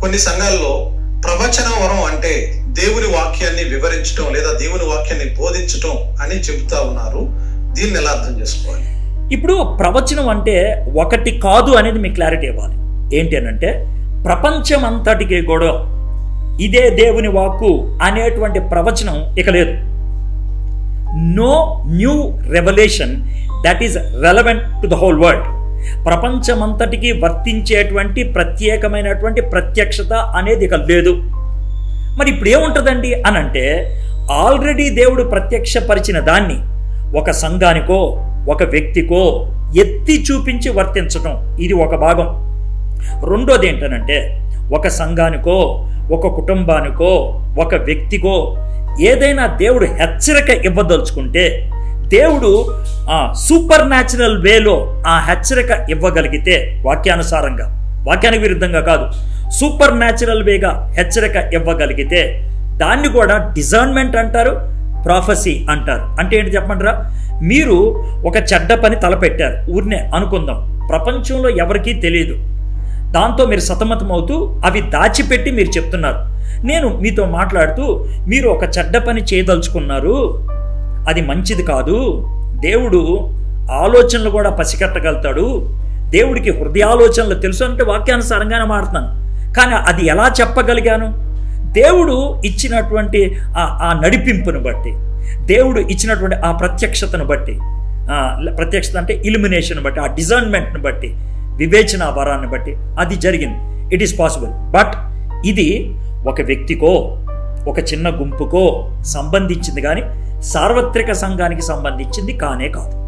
కొన్ని సంఘాల్లో ప్రవచన వరం అంటే దేవుని వాక్యాన్ని వివరించటం లేదా దేవుని వాక్యాన్ని బోధించటం అని చెబుతా ఉన్నారు. దీన్ని ఎలా అర్థం చేసుకోవాలి? ఇప్పుడు ప్రవచనం అంటే ఒకటి కాదు అనేది మీకు క్లారిటీ ఇవ్వాలి. ఏంటి అనంటే ప్రపంచం అంతటికి కూడా ఇదే దేవుని వాక్కు అనేటువంటి ప్రవచనం ఇక లేదు. No new revolution that is relevant to the whole world. ప్రపంచమంతటికి వర్తించేటువంటి ప్రత్యేకమైనటువంటి ప్రత్యక్షత అనేది ఇక లేదు. మరి ఇప్పుడు ఏముంటుందండి అనంటే ఆల్రెడీ దేవుడు ప్రత్యక్షపరిచిన దాన్ని ఒక సంఘానికో ఒక వ్యక్తికో ఎత్తి చూపించి వర్తించటం, ఇది ఒక భాగం. రెండోది ఏంటనంటే ఒక సంఘానికో ఒక కుటుంబానికో ఒక వ్యక్తికో ఏదైనా దేవుడు హెచ్చరిక ఇవ్వదలుచుకుంటే దేవుడు సూపర్ న్యాచురల్ వేలో ఆ హెచ్చరిక ఇవ్వగలిగితే వాక్యానుసారంగా, వాక్యానికి విరుద్ధంగా కాదు, సూపర్ న్యాచురల్ వేగా హెచ్చరిక ఇవ్వగలిగితే దాన్ని కూడా డిజర్న్మెంట్ అంటారు, ప్రాఫెసీ అంటారు. అంటే ఏంటి చెప్పమంటారా? మీరు ఒక చెడ్డ పని తలపెట్టారు, ఊరినే అనుకుందాం, ప్రపంచంలో ఎవరికీ తెలియదు, దాంతో మీరు సతమతం అవుతూ అవి దాచిపెట్టి మీరు చెప్తున్నారు. నేను మీతో మాట్లాడుతూ మీరు ఒక చెడ్డ పని చేయదలుచుకున్నారు, అది మంచిది కాదు, దేవుడు ఆలోచనలు కూడా పసిగట్టగలుగుతాడు, దేవుడికి హృదయాలోచనలు తెలుసు అంటే వాక్యానుసారంగానే మాట్లాడుతున్నాను. కానీ అది ఎలా చెప్పగలిగాను? దేవుడు ఇచ్చినటువంటి ఆ నడిపింపును బట్టి, దేవుడు ఇచ్చినటువంటి ఆ ప్రత్యక్షతను బట్టి, ప్రత్యక్షత అంటే ఇల్యుమినేషన్ బట్టి, ఆ డిజర్న్మెంట్ని బట్టి, వివేచన వరాన్ని బట్టి అది జరిగింది. It is possible. బట్ ఇది ఒక వ్యక్తికో ఒక చిన్న గుంపుకో సంబంధించింది కానీ సార్వత్రిక సంఘానికి సంబంధించింది కానే కాదు.